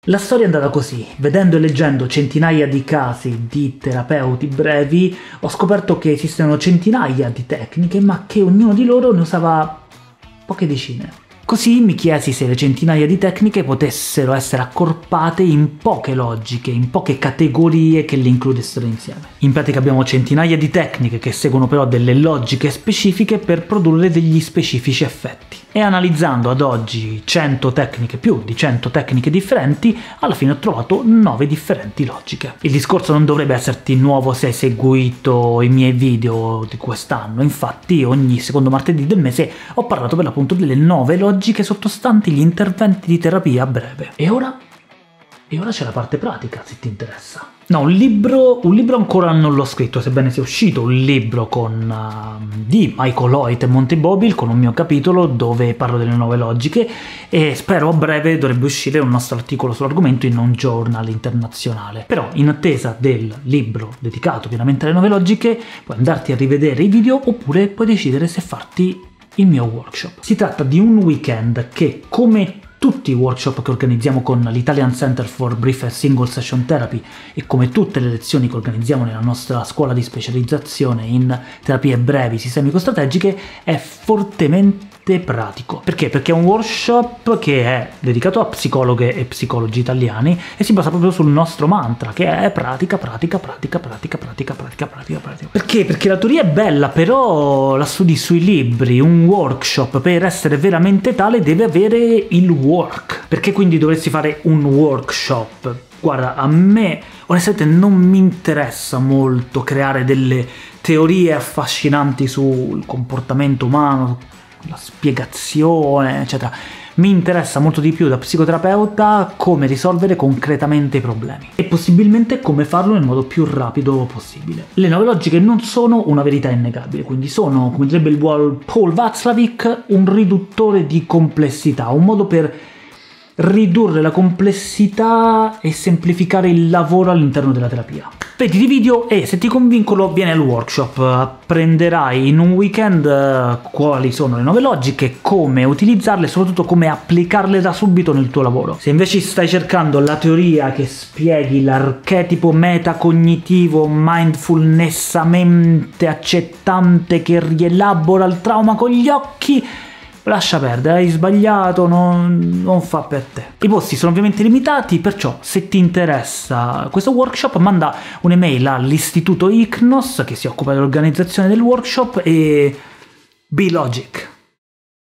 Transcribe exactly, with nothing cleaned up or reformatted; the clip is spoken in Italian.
La storia è andata così: vedendo e leggendo centinaia di casi di terapeuti brevi, ho scoperto che esistono centinaia di tecniche, ma che ognuno di loro ne usava poche decine. Così mi chiesi se le centinaia di tecniche potessero essere accorpate in poche logiche, in poche categorie che le includessero insieme. In pratica abbiamo centinaia di tecniche che seguono però delle logiche specifiche per produrre degli specifici effetti. E analizzando ad oggi cento tecniche, più di cento tecniche differenti, alla fine ho trovato nove differenti logiche. Il discorso non dovrebbe esserti nuovo se hai seguito i miei video di quest'anno, infatti ogni secondo martedì del mese ho parlato per l'appunto delle nove logiche sottostanti gli interventi di terapia breve. E ora? E ora c'è la parte pratica, se ti interessa. No, un libro, un libro ancora non l'ho scritto, sebbene sia uscito un libro con, uh, di Michael Hoyt e Monty Bobil, con un mio capitolo dove parlo delle nuove logiche, e spero a breve dovrebbe uscire un nostro articolo sull'argomento in un journal internazionale. Però in attesa del libro dedicato pienamente alle nuove logiche, puoi andarti a rivedere i video oppure puoi decidere se farti il mio workshop. Si tratta di un weekend che, come tutti i workshop che organizziamo con l'Italian Center for Brief and Single Session Therapy e come tutte le lezioni che organizziamo nella nostra scuola di specializzazione in terapie brevi sistemico-strategiche, è fortemente pratico. Perché? Perché è un workshop che è dedicato a psicologhe e psicologi italiani e si basa proprio sul nostro mantra, che è pratica, pratica, pratica, pratica, pratica, pratica, pratica, pratica. Perché? Perché la teoria è bella, però la studi sui libri. Un workshop, per essere veramente tale, deve avere il work. Perché quindi dovresti fare un workshop? Guarda, a me onestamente non mi interessa molto creare delle teorie affascinanti sul comportamento umano, la spiegazione, eccetera. Mi interessa molto di più da psicoterapeuta come risolvere concretamente i problemi e possibilmente come farlo nel modo più rapido possibile. Le nuove logiche non sono una verità innegabile, quindi sono, come direbbe il buon Paul Watzlawick, un riduttore di complessità, un modo per ridurre la complessità e semplificare il lavoro all'interno della terapia. Vedi i video e se ti convincono vieni al workshop, apprenderai in un weekend uh, quali sono le nuove logiche, come utilizzarle e soprattutto come applicarle da subito nel tuo lavoro. Se invece stai cercando la teoria che spieghi l'archetipo metacognitivo, mindfulnessamente accettante che rielabora il trauma con gli occhi, lascia perdere, hai sbagliato, non, non fa per te. I posti sono ovviamente limitati, perciò se ti interessa questo workshop manda un'email all'istituto I C N O S che si occupa dell'organizzazione del workshop e be logic.